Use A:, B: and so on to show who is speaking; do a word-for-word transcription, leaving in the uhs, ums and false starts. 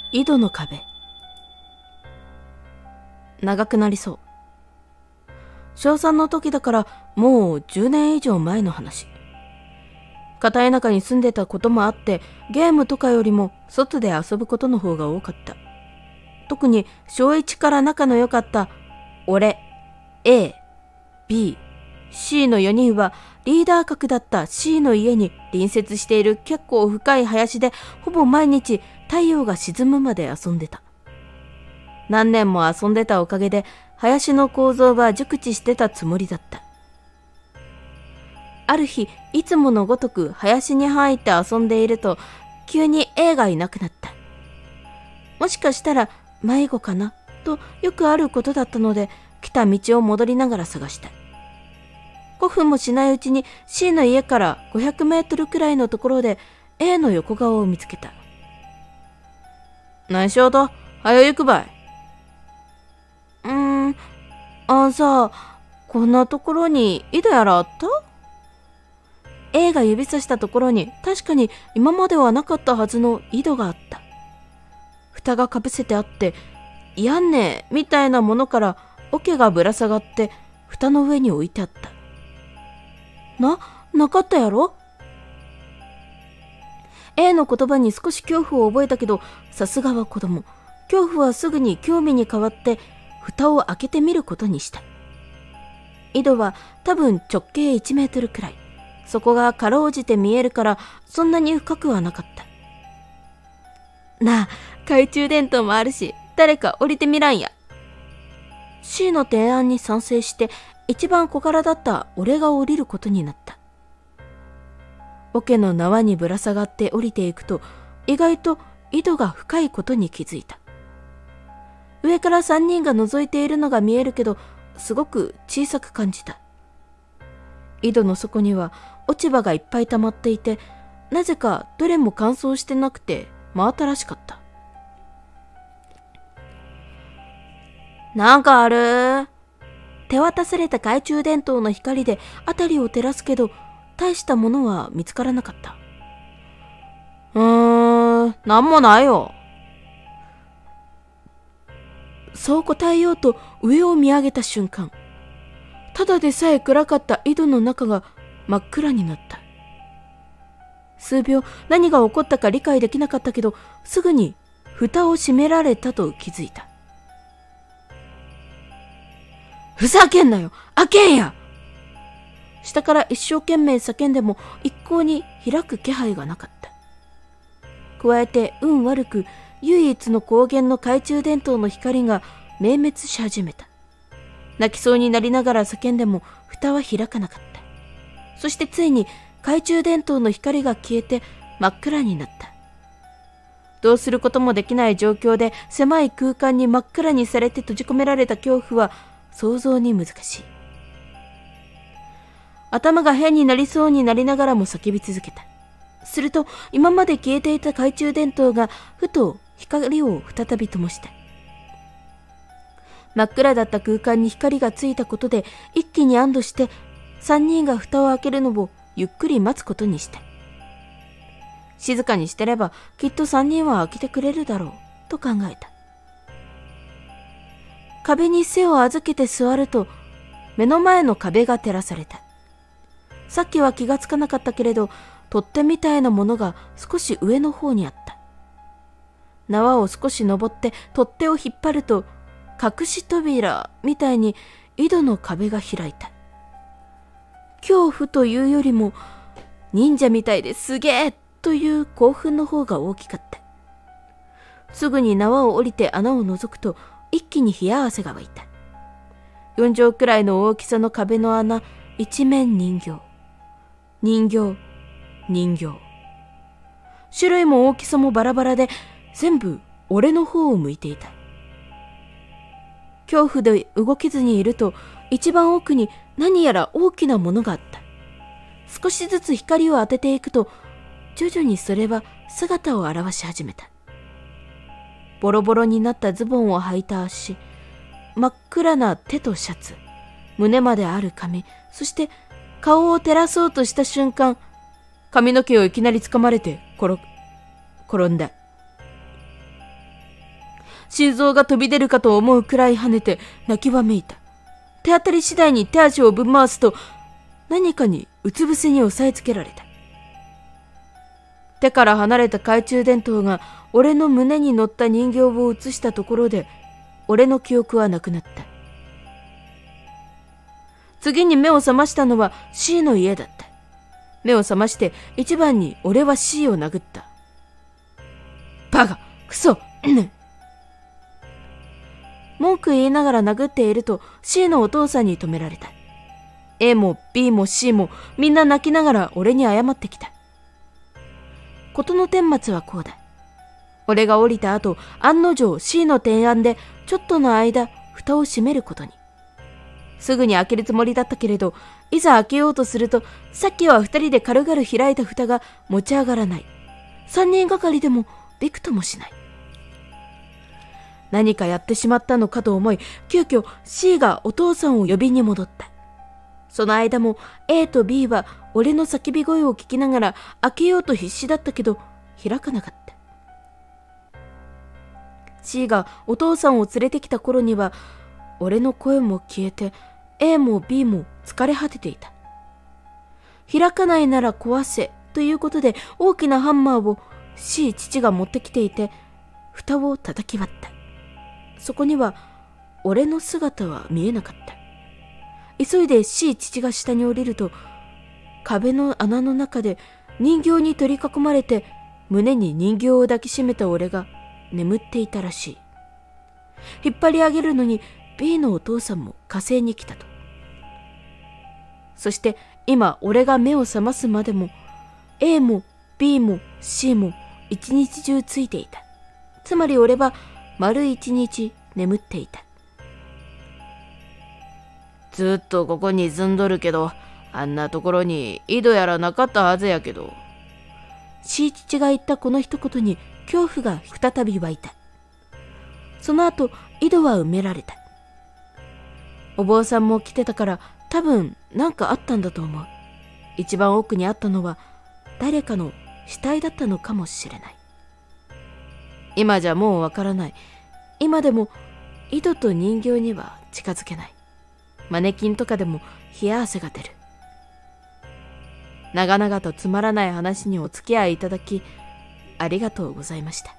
A: 井戸の壁。長くなりそう。小さんの時だからもうじゅうねん以上前の話。片田舎に住んでたこともあって、ゲームとかよりも外で遊ぶことの方が多かった。特に小いちから仲の良かった俺、A、B、C のよにんはリーダー格だった C の家に隣接している結構深い林でほぼ毎日太陽が沈むまで遊んでた。何年も遊んでたおかげで林の構造は熟知してたつもりだった。ある日、いつものごとく林に入って遊んでいると急に A がいなくなった。もしかしたら迷子かなとよくあることだったので、来た道を戻りながら探した。ごふんもしないうちに C の家からごひゃくメートルくらいのところで A の横顔を見つけた。何しようと、はよ行くばい。うーん、あんさ、こんなところに井戸やらあった？ A が指さしたところに確かに今まではなかったはずの井戸があった。蓋がかぶせてあって、屋根みたいなものから桶がぶら下がって蓋の上に置いてあった。な、なかったやろ？ A の言葉に少し恐怖を覚えたけど、さすがは子供。恐怖はすぐに興味に変わって蓋を開けてみることにした。井戸は多分直径いちメートルくらい。そこがかろうじて見えるからそんなに深くはなかった。なあ、懐中電灯もあるし誰か降りてみらんや。 C の提案に賛成して一番小柄だった俺が降りることになった。桶の縄にぶら下がって降りていくと意外と井戸が深いことに気づいた。上からさんにんが覗いているのが見えるけどすごく小さく感じた。井戸の底には落ち葉がいっぱい溜まっていて、なぜかどれも乾燥してなくて真新しかった。なんかある？手渡された懐中電灯の光で辺りを照らすけど大したものは見つからなかった。うーん、なんもないよ。そう答えようと上を見上げた瞬間、ただでさえ暗かった井戸の中が真っ暗になった。数秒何が起こったか理解できなかったけど、すぐに蓋を閉められたと気づいた。ふざけんなよ、開けんや。下から一生懸命叫んでも一向に開く気配がなかった。加えて運悪く唯一の光源の懐中電灯の光が明滅し始めた。泣きそうになりながら叫んでも蓋は開かなかった。そしてついに懐中電灯の光が消えて真っ暗になった。どうすることもできない状況で狭い空間に真っ暗にされて閉じ込められた恐怖は想像に難しい。頭が変になりそうになりながらも叫び続けた。すると今まで消えていた懐中電灯がふと光を再び灯した。真っ暗だった空間に光がついたことで一気に安堵して三人が蓋を開けるのをゆっくり待つことにした。静かにしてればきっと三人は開けてくれるだろうと考えた。壁に背を預けて座ると目の前の壁が照らされた。さっきは気がつかなかったけれど取っ手みたいなものが少し上の方にあった。縄を少し登って取っ手を引っ張ると隠し扉みたいに井戸の壁が開いた。恐怖というよりも忍者みたいですげえという興奮の方が大きかった。すぐに縄を降りて穴を覗くと一気に冷や汗が湧いた。よん畳くらいの大きさの壁の穴、一面人形。人形、人形。種類も大きさもバラバラで全部俺の方を向いていた。恐怖で動けずにいると一番奥に何やら大きなものがあった。少しずつ光を当てていくと徐々にそれは姿を現し始めた。ボロボロになったズボンを履いた足、真っ暗な手とシャツ、胸まである髪、そして顔を照らそうとした瞬間、髪の毛をいきなり掴まれて転、転んだ。 心臓が飛び出るかと思うくらい跳ねて泣きわめいた。手当たり次第に手足をぶん回すと、何かにうつ伏せに押さえつけられた。手から離れた懐中電灯が俺の胸に乗った人形を映したところで、俺の記憶はなくなった。次に目を覚ましたのは C の家だった。目を覚まして一番に俺は C を殴った。バカ、クソ、文句言いながら殴っていると C のお父さんに止められた。A も B も C もみんな泣きながら俺に謝ってきた。事の顛末はこうだ。俺が降りた後、案の定 C の提案でちょっとの間蓋を閉めることに。すぐに開けるつもりだったけれど、いざ開けようとすると、さっきは二人で軽々開いた蓋が持ち上がらない。三人がかりでもびくともしない。何かやってしまったのかと思い、急遽 C がお父さんを呼びに戻った。その間も A と B は俺の叫び声を聞きながら開けようと必死だったけど、開かなかった。C がお父さんを連れてきた頃には、俺の声も消えて、A も B も疲れ果てていた。開かないなら壊せということで大きなハンマーを C 父が持ってきていて、蓋を叩き割った。そこには俺の姿は見えなかった。急いで C 父が下に降りると、壁の穴の中で人形に取り囲まれて胸に人形を抱きしめた俺が眠っていたらしい。引っ張り上げるのに B のお父さんも火星に来たと。そして今俺が目を覚ますまでも A も B も C も一日中ついていた。つまり俺は丸一日眠っていた。ずっとここに住んどるけど、あんなところに井戸やらなかったはずやけど。C 父が言ったこの一言に恐怖が再び湧いた。その後、井戸は埋められた。お坊さんも来てたから多分何かあったんだと思う。一番奥にあったのは誰かの死体だったのかもしれない。今じゃもうわからない。今でも井戸と人形には近づけない。マネキンとかでも冷や汗が出る。長々とつまらない話にお付き合いいただきありがとうございました。